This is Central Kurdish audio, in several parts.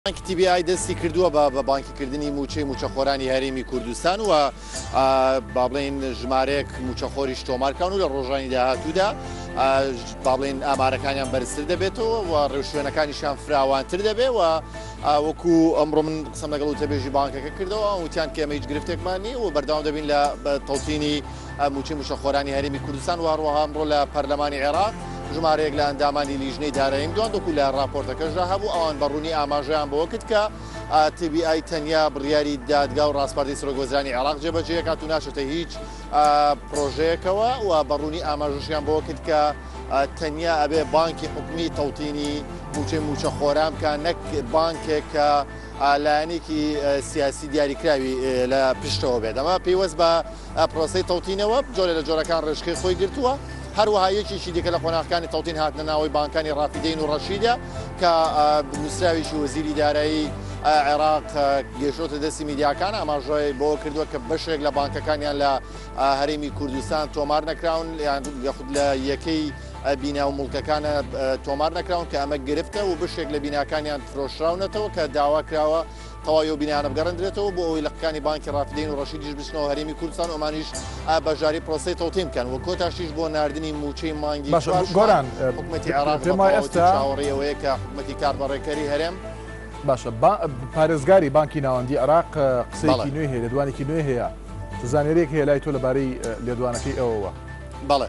بانکی تی بی آی دەستی کردووە بە بانکیکردنی موچەخۆرانی هەرێمی کوردستان و با بڵێن ژمارەیەک موچەخۆریش تۆمارکراون و لە ڕۆژانی داهاتوودا با بڵێن ئامارەکانیان بەرزتر دەبێتەوە و ڕێوشوێنەکانیشیان فراوانتر دەبێت و وەکو ئەمڕۆ من قسەم لەگەڵ وتەبێژی بانکەکە کردەوە وتیان کە ئێمە هیچ گرفتێکمان نیە و بەردەوام دەبین لە تەڵتینی موچەخۆرانی هەرێمی کوردستان و هەروەها ئەمڕۆ لە پەرلەمانی عێراق ژمارەیەک لە ئەندامانی لیژنەی داراییم دوان دەکو لە راپۆرتەکەشدا هەبوو ئەوان بەڕوونی ئاماژەیان بەوە کرد کە تی بی آی تەنیا بڕیاری دادگا و ڕاستپاردەی سەرۆکوەزیرانی عێراق جێبەجێکات و ناچێتە هیچ پرۆژەیەکەوە و بەڕوونی ئاماژەشیان بەوە کرد کە تەنیا ئەبێ بانکی حکومی تەڵتینی موچەخۆران بکە نەک بانکێک کە لایەنێکی سیاسی دیاریکراوی لە پشتەوە بێت ئەمە پێیوەست بە پرۆسەی تەڵتینەوە جۆرە لە جۆرەکان ڕێژخەی خۆی گرتووە هەروەها یەکێکی دیکە لە قۆناغەکانی تەڵتین هاتنە ناوەی بانکانی ڕافیدەین و ڕەشیدە کە نووسراویشی وەزیری دارایی عێراق گەشتۆتە دەستی میدیاکان ئاماژەی بۆ کردووە کە بەشێک لە بانکەکانیان لە هەرێمی کوردستان تۆمار نەکراون یاخود لە یەکەی بینا و مڵکەکانە تۆمار نەکراون کە ئەمە گرفتە و بشێک لە بیناکانیان فرۆشراونەتەوە کە داوا کراوە تەواوی بینانە بگەڕێنرێتەوە بۆ ئەوی لە قەکانی بانکی ڕافیدەین و ڕەشیدیش بچنەوە هەرێمی کوردستان و ئەمانیش بەژاری پرۆسەی تەڵتین بکەن و کۆتاشیش بۆ ناردنی موچەی مانگی گۆران حکومەتی عێراق چاوەڕێەوەیە کە حکومەتی کاربڕێکەری هەرێم باشە پارێزگاری بانکی ناوەندی عێراق قسەیەکی نوێ هەیە لێدوانێکی نوێ هەیە زانێرێک هەیە لای تۆ لەبارەی لێدوانەکەی ئەوەوە بەڵێ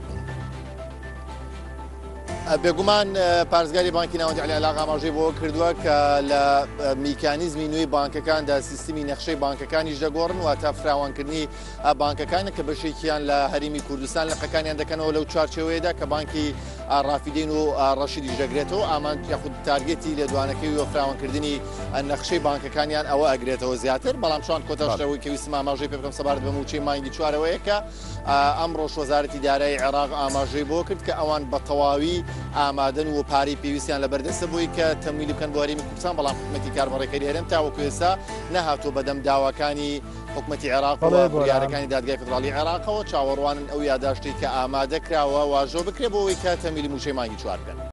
بێگومان پارێزگاری بانکی ناوەندی عێراق ئاماژەی بۆ کردووە کە لە میکانیزمی نوێی بانکەکاندا سیستمی نەخشەی بانکەکانیش دەگۆڕن و تا فراوانکردنی بانکەکانە کە بەشێکیان لە هەرێمی کوردستان لە قەکانیان دەکەنەوە لەو چارچێوەیەدا کە بانکی ڕافیدەین و ڕەشیدیش دەگرێتەوە ئامان یاخود تارگێتی لێدوانەکەی و فراوانکردنی نەخشەی بانکەکانیان ئەوە ئەگرێتەوە زیاتر بەڵام چۆن کۆتاشەوەی کە ویستم ئاماژەی پێ بکەم سەبارەت بە موچەی مانگی چوارەوەیە کە ئەمڕۆ وەزارەتی دارایی عێراق ئاماژەی بۆ کرد کە ئەوان بە تەواوی ئامادەن و پارەی پێویستیان لە بەردەستە بووی کە تەمویلی بکەن بۆ هەرێمی کوردستان بەڵام حکومەتی کاربڕێکەری هەرێم تاوەکو ئێستا نەهاتووە بەدەم داواکانی حکومەتی عێراق و بڕیارەکانی دادگای فدراڵی عێراقەوە چاوەڕوانن ئەو یادداشتی کە ئامادە کراوە واژۆ بکرێت بۆ ئەوەی کە تەمویلی موچەی مانگی چوار بکەن.